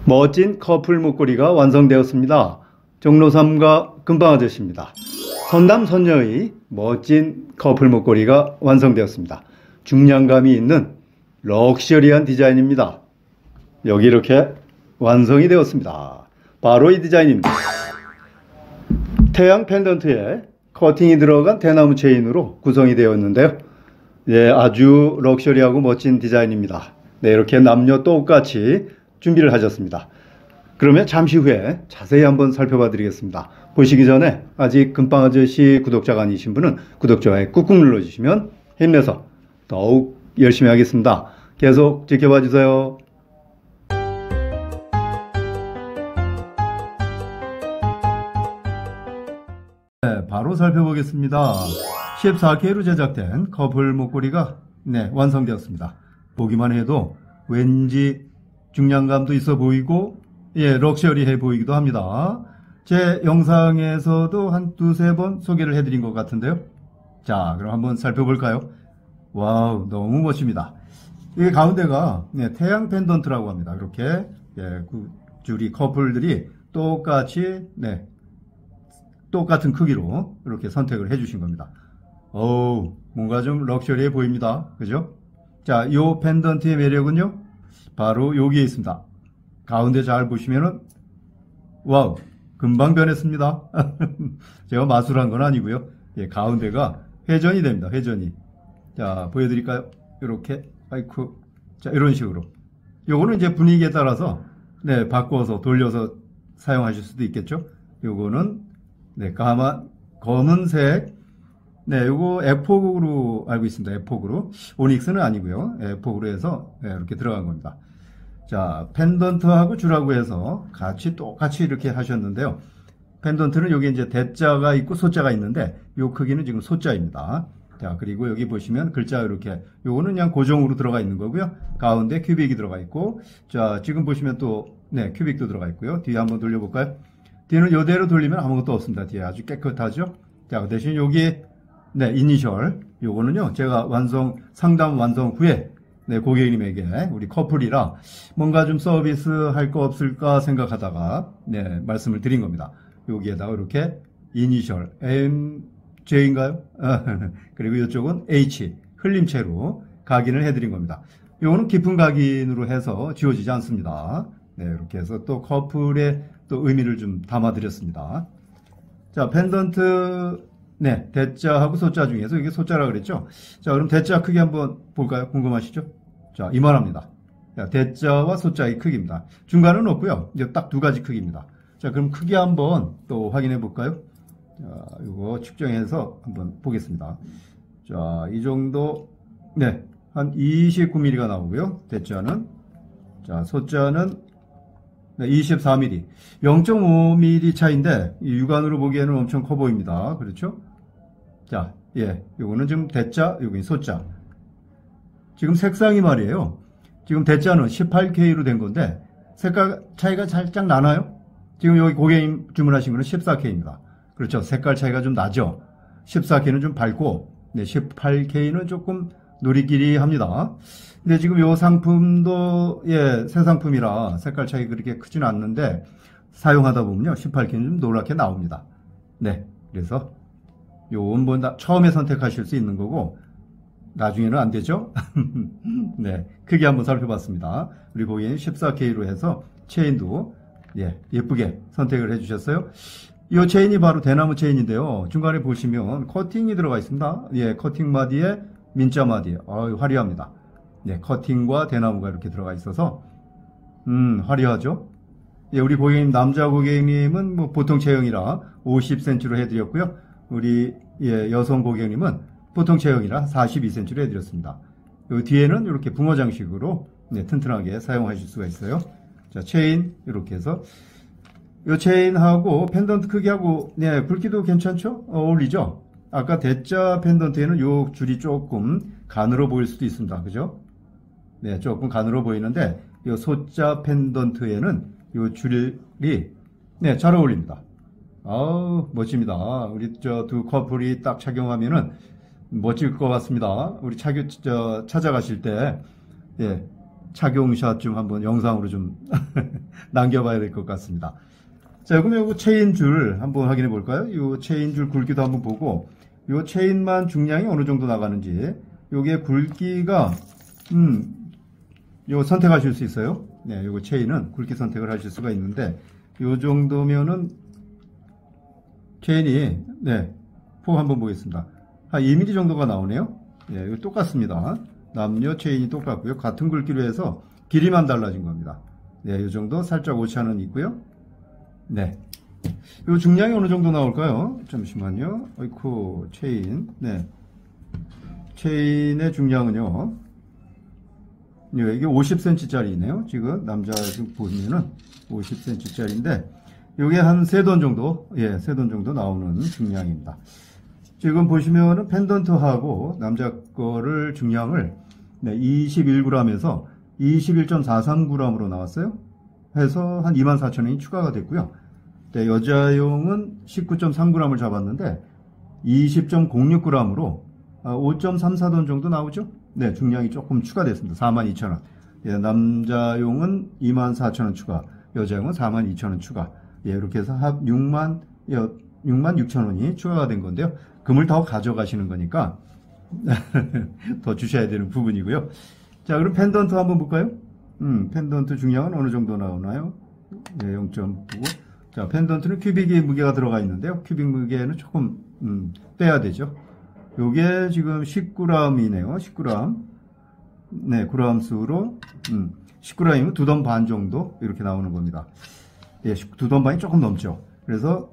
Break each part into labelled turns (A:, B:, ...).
A: 멋진 커플 목걸이가 완성되었습니다. 종로삼가 금방아저씨입니다. 선남선녀의 멋진 커플 목걸이가 완성되었습니다. 중량감이 있는 럭셔리한 디자인입니다. 여기 이렇게 완성이 되었습니다. 바로 이 디자인입니다. 태양 펜던트에 커팅이 들어간 대나무 체인으로 구성이 되었는데요. 네, 아주 럭셔리하고 멋진 디자인입니다. 네, 이렇게 남녀 똑같이 준비를 하셨습니다. 그러면 잠시 후에 자세히 한번 살펴봐 드리겠습니다. 보시기 전에 아직 금방아저씨 구독자가 아니신 분은 구독, 좋아요 꾹꾹 눌러주시면 힘내서 더욱 열심히 하겠습니다. 계속 지켜봐 주세요. 네, 바로 살펴보겠습니다. 14K로 제작된 커플 목걸이가 완성되었습니다. 보기만 해도 왠지 중량감도 있어 보이고 럭셔리해 보이기도 합니다. 제 영상에서도 한 두세 번 소개를 해드린 것 같은데요. 자, 그럼 한번 살펴볼까요? 와우, 너무 멋집니다. 이게 가운데가 태양 펜던트라고 합니다. 이렇게 줄이 커플들이 똑같이 똑같은 크기로 이렇게 선택을 해주신 겁니다. 어우, 뭔가 좀 럭셔리해 보입니다. 그죠? 자, 요 펜던트의 매력은요, 바로 여기에 있습니다. 가운데 잘 보시면은, 와우, 금방 변했습니다. 제가 마술한 건 아니고요. 가운데가 회전이 됩니다. 회전이. 자, 보여드릴까요? 이렇게, 아이쿠. 자, 이런 식으로. 요거는 이제 분위기에 따라서, 바꿔서 돌려서 사용하실 수도 있겠죠? 요거는, 검은색, 요거 에폭으로 알고 있습니다. 에폭으로. 오닉스는 아니고요. 에폭으로 해서 이렇게 들어간 겁니다. 자, 펜던트하고 줄하고 해서 똑같이 이렇게 하셨는데요. 펜던트는 여기 이제 대자가 있고 소자가 있는데 요 크기는 지금 소자입니다. 자, 그리고 여기 보시면 글자 이렇게, 요거는 그냥 고정으로 들어가 있는 거고요. 가운데 큐빅이 들어가 있고, 자, 지금 보시면 또 큐빅도 들어가 있고요. 뒤에 한번 돌려볼까요? 뒤는 요대로 돌리면 아무것도 없습니다. 뒤에 아주 깨끗하죠? 자, 그 대신 여기 이니셜, 요거는요, 제가 상담 완성 후에, 고객님에게, 우리 커플이라 뭔가 좀 서비스 할 거 없을까 생각하다가, 말씀을 드린 겁니다. 여기에다가 이렇게 이니셜, MJ인가요? 그리고 이쪽은 H, 흘림체로 각인을 해드린 겁니다. 요거는 깊은 각인으로 해서 지워지지 않습니다. 이렇게 해서 또 커플의 또 의미를 좀 담아드렸습니다. 자, 펜던트, 대자하고 소자 중에서 이게 소자라 그랬죠? 자, 그럼 대자 크기 한번 볼까요? 궁금하시죠? 자, 이만합니다. 자, 대자와 소자의 크기입니다. 중간은 없고요. 이제 딱 두 가지 크기입니다. 자, 그럼 크기 한번 또 확인해 볼까요? 자, 이거 측정해서 한번 보겠습니다. 자, 이 정도, 한 29mm가 나오고요. 대자는. 자, 소자는 24mm. 0.5mm 차이인데, 육안으로 보기에는 엄청 커 보입니다. 그렇죠? 자, 요거는 지금 대자, 여기 소자. 지금 색상이 말이에요. 지금 대자는 18K로 된 건데, 색깔 차이가 살짝 나나요? 지금 여기 고객님 주문하신 거는 14K입니다. 그렇죠? 색깔 차이가 좀 나죠? 14K는 좀 밝고, 18K는 조금 누리끼리 합니다. 근데 지금 요 상품도, 새 상품이라 색깔 차이 그렇게 크지는 않는데, 사용하다 보면요, 18K는 좀 노랗게 나옵니다. 그래서, 요건 뭐, 처음에 선택하실 수 있는 거고, 나중에는 안 되죠? 크게 한번 살펴봤습니다. 우리 고객님 14K로 해서, 체인도, 예쁘게 선택을 해주셨어요. 이 체인이 바로 대나무 체인인데요. 중간에 보시면, 커팅이 들어가 있습니다. 커팅 마디에, 민자 마디에, 화려합니다. 커팅과 대나무가 이렇게 들어가 있어서, 화려하죠? 우리 고객님, 남자 고객님은 뭐 보통 체형이라 50cm로 해드렸고요. 우리, 여성 고객님은 보통 체형이라 42cm로 해드렸습니다. 여기 뒤에는 이렇게 붕어 장식으로, 튼튼하게 사용하실 수가 있어요. 자, 체인, 이렇게 해서, 이 체인하고 펜던트 크기하고, 굵기도 괜찮죠? 어울리죠? 아까 대자 펜던트에는 요 줄이 조금 가늘어 보일 수도 있습니다. 그죠? 조금 가늘어 보이는데, 요 소자 펜던트에는 요 줄이, 잘 어울립니다. 아우, 멋집니다. 우리 두 커플이 딱 착용하면은 멋질 것 같습니다. 우리 찾아가실 때, 착용샷 좀 한번 영상으로 좀 남겨봐야 될 것 같습니다. 자, 그러면 이 체인 줄 한번 확인해 볼까요? 이 체인 줄 굵기도 한번 보고, 이 체인만 중량이 어느 정도 나가는지, 요게 굵기가, 요 선택하실 수 있어요. 네, 요거 체인은 굵기 선택을 하실 수가 있는데, 요 정도면은, 체인이, 네, 폭 한번 보겠습니다. 한 2mm 정도가 나오네요. 네, 이거 똑같습니다. 남녀 체인이 똑같고요. 같은 굵기로 해서 길이만 달라진 겁니다. 네, 이 정도 살짝 오차는 있고요. 네. 이 중량이 어느 정도 나올까요? 잠시만요. 어이쿠, 체인. 네. 체인의 중량은요. 네, 이게 50cm짜리네요. 지금 남자 지금 보시면은 50cm짜리인데, 이게 한 3돈 정도, 예, 3돈 정도 나오는 중량입니다. 지금 보시면은 펜던트하고 남자 거를 중량을 네, 21g에서 21.43g으로 나왔어요. 해서 한 24,000원이 추가가 됐고요. 네, 여자용은 19.3g을 잡았는데 20.06g으로 5.34돈 정도 나오죠. 네, 중량이 조금 추가됐습니다. 42,000원. 예, 남자용은 24,000원 추가, 여자용은 42,000원 추가. 예, 이렇게 해서 합 66,000원이 추가가 된 건데요. 금을 더 가져가시는 거니까 더 주셔야 되는 부분이고요. 자, 그럼 펜던트 한번 볼까요? 펜던트 중량은 어느 정도 나오나요? 네, 0.9. 자, 펜던트는 큐빅의 무게가 들어가 있는데요. 큐빅 무게는 조금 빼야 되죠. 요게 지금 10g이네요. 10g. 네, 그램 수로 10g이면 2돈 반 정도 이렇게 나오는 겁니다. 예, 2돈 반이 조금 넘죠. 그래서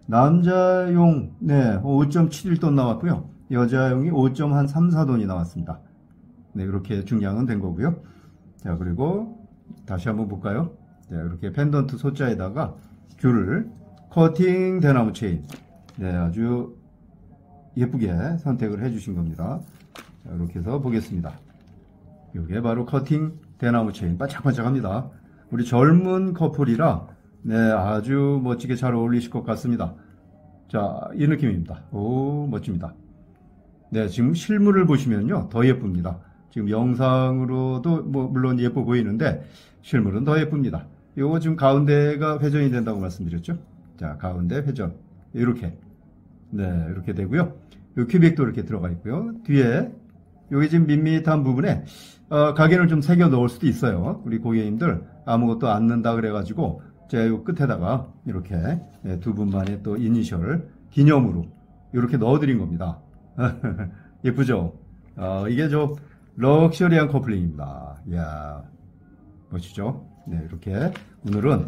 A: 남자용 네, 5.71돈 나왔고요. 여자용이 5.34돈이 나왔습니다. 네, 이렇게 중량은 된 거고요. 자, 그리고 다시 한번 볼까요? 네, 이렇게 펜던트 소자에다가 줄을 커팅 대나무 체인. 네, 아주 예쁘게 선택을 해 주신 겁니다. 자, 이렇게 해서 보겠습니다. 이게 바로 커팅 대나무 체인. 반짝반짝합니다. 우리 젊은 커플이라 네, 아주 멋지게 잘 어울리실 것 같습니다. 자, 이 느낌입니다. 오, 멋집니다. 네, 지금 실물을 보시면요, 더 예쁩니다. 지금 영상으로도 뭐 물론 예뻐 보이는데 실물은 더 예쁩니다. 요거 지금 가운데가 회전이 된다고 말씀드렸죠. 자, 가운데 회전. 이렇게. 네, 이렇게 되고요. 요 큐빅도 이렇게 들어가 있고요. 뒤에 여기 지금 밋밋한 부분에 각인을 좀 새겨 넣을 수도 있어요. 우리 고객님들 아무것도 안 넣는다 그래가지고 제가 요 끝에다가 이렇게 네, 두 분만의 또 이니셜 기념으로 이렇게 넣어드린 겁니다. 예쁘죠? 이게 좀 럭셔리한 커플링입니다. 이야, 멋지죠? 네, 이렇게 오늘은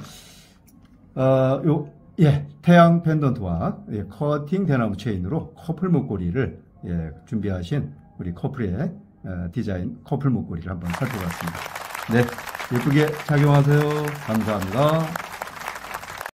A: 태양 펜던트와 커팅 대나무 체인으로 커플 목걸이를 준비하신 우리 커플의 디자인 커플 목걸이를 한번 살펴봤습니다. 네, 예쁘게 착용하세요. 감사합니다.